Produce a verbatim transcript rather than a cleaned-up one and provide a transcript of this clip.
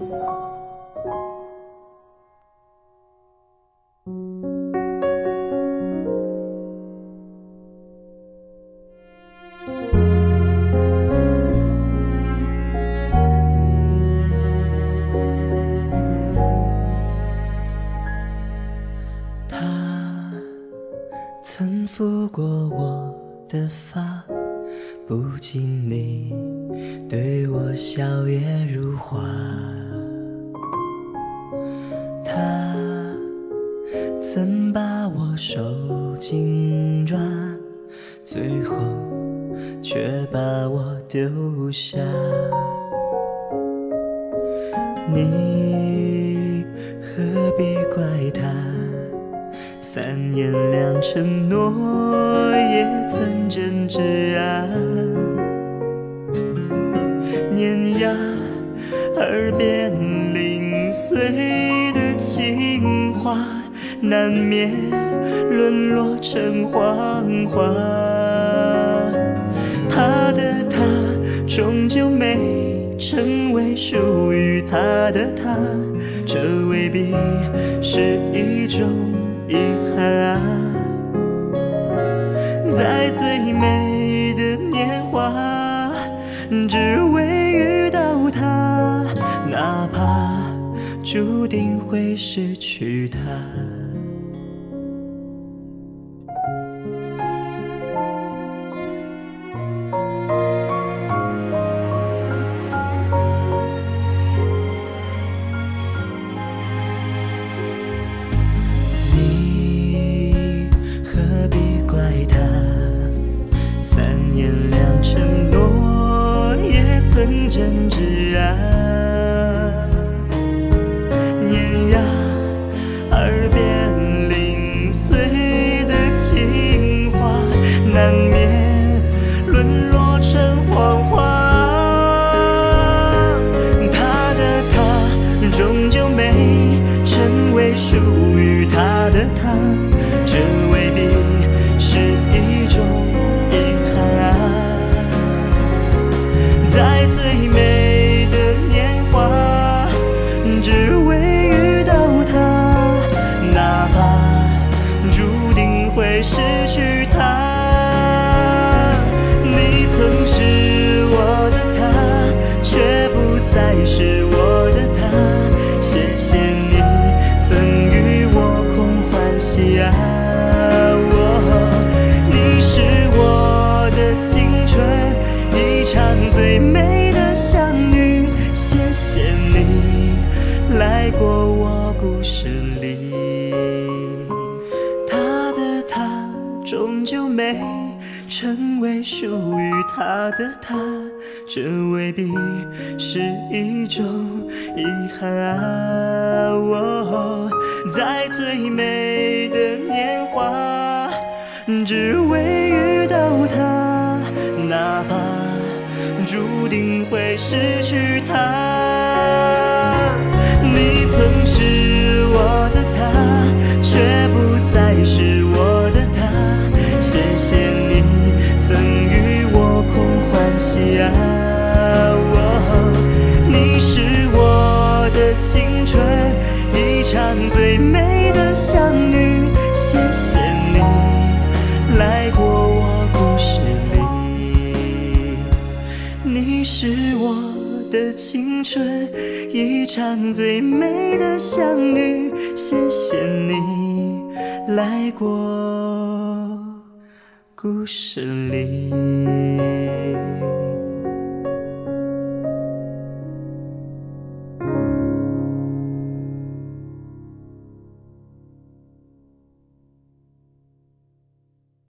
曾抚过我的发，不经你对我笑靥如花。他曾把我手紧抓，最后却把我丢下。你何必怪他？三言两承诺，也曾真挚啊。碾压耳边零碎的情话，难免沦落成谎话。他的他，终究没成为属于他的他，这未必是一种遗憾啊。在最美的年华，只为遇到他，哪怕注定会失去他。三言两承诺，也曾真挚啊。碾压耳边零碎的情话，难免沦落成谎话。他的他，终究没成为属于他的他，这未必是一种在最美的年华，只为遇到他，哪怕注定会失去他。你曾是我的他，却不再是我的他。谢谢你赠予我空欢喜啊！你是我的青春，一场最美的相遇，谢谢你来过我故事里。他的他，终究没成为属于他的他，这未必是一种遗憾啊。哦，在最美的年华，只为遇到他，哪怕注定会失去他。你曾是我的他，却不再是我的他。谢谢你赠予我空欢喜啊！哦，你是我的青春，一场最美的相遇。谢谢你来过我故事里。你是我的青春，一场最美的相遇。谢谢你来过故事里。